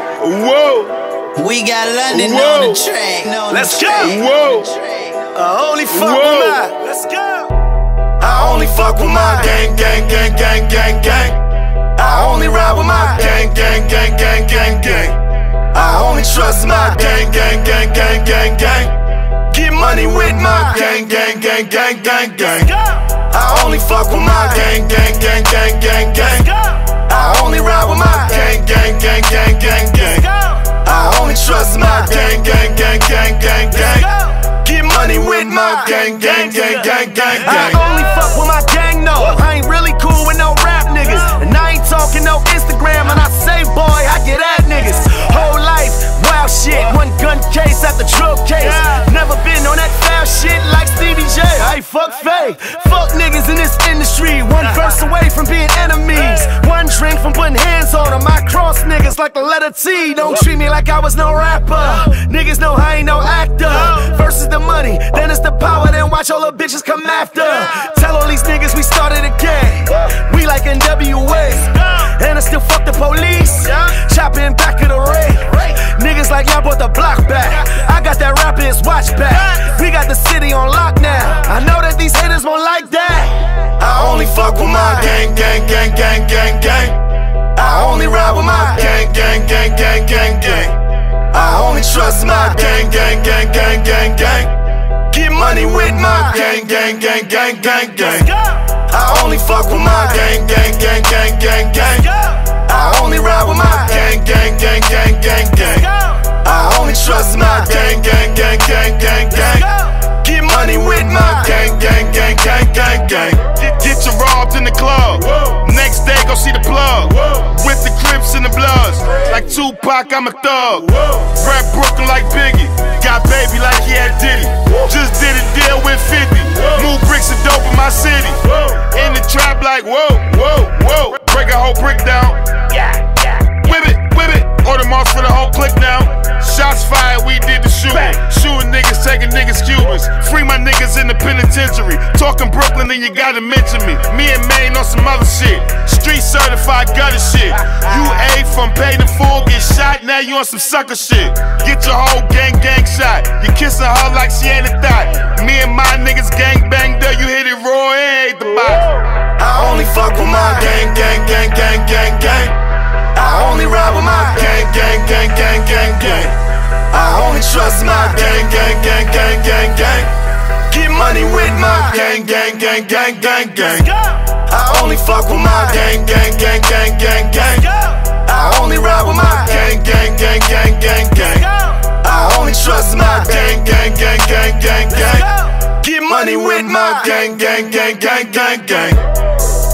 Whoa. We got London on the track. Let's go. Whoa. I only fuck with my. Let's go. I only fuck with my gang, gang, gang, gang, gang, gang. I only ride with my gang, gang, gang, gang, gang, gang. I only trust my gang, gang, gang, gang, gang, gang. Get money with my gang, gang, gang, gang, gang, gang. I only fuck with my gang, gang, gang, gang, gang, gang. I only ride with my gang, gang, gang, gang, gang, gang. I only trust my gang, gang, gang, gang, gang, gang. Get money with my gang, gang, gang, gang, gang, gang. I only fuck with my gang, no. I ain't really cool with no rap niggas, and I ain't talking no Instagram. And I say, boy, I get at niggas. Whole life, wild shit. One gun case after drug case. Never been on that foul shit like Stevie J. Hey, fuck fake. Fuck niggas in this industry. One verse away from being enemies. One drink from putting hands on them. I cross niggas like the letter T. Don't treat me like I was no rapper. Niggas know I ain't no actor. Versus the money, then it's the power. Then watch all the bitches come after. Tell all these niggas we started again. We like NWA, and I still fuck the police. Chopping back of the rain. Niggas like y'all brought the block back. I got that rapper's watch back. We got the city on lock now. I know that these haters won't like that. I only fuck with my gang, gang, gang, gang, gang, gang. I only ride with my gang, gang, gang, gang, gang, gang. I only trust my gang, gang, gang, gang, gang, gang. Get money with my gang, gang, gang, gang, gang, gang. I only fuck with my gang, gang, gang, gang, gang, gang. I only ride with my gang, gang, gang, gang, gang, gang. I only trust my gang, gang, gang, gang, gang, gang. Get money with my gang, gang, gang, gang, gang, gang. Get you robbed in the club. Next day go see the plug. With the Crips and the Bloods. Like Tupac, I'm a thug. Rap Brooklyn like Biggie. Got baby like he had Diddy. Just did a deal with 50. Move bricks of dope in my city. In the trap like whoa, whoa, whoa. Break a whole brick down. Whip it, whip it. Order marks for the whole click now. Shots fired, we did the shooting. Shooting niggas, taking niggas Cubans. Free my niggas in the penitentiary. Talking Brooklyn, then you gotta mention me. Me and Maine on some other shit. Street certified gutter shit. You A from paid in full, get shot, now you on some sucker shit. Get your whole gang shot. You kissing her like she ain't a thot. Me and my niggas gang banged up, you hit it raw and ate the box. I only fuck with my gang, gang, gang, gang, gang, gang. I only ride with my gang, gang, gang, gang, gang, gang. I only trust my gang, gang, gang, gang, gang, gang. Get money with my gang, gang, gang, gang, gang, gang. I only fuck with my gang, gang, gang, gang, gang, gang. I only ride with my gang, gang, gang, gang, gang, gang. I only trust my gang, gang, gang, gang, gang, gang. Get money with my gang, gang, gang, gang, gang, gang.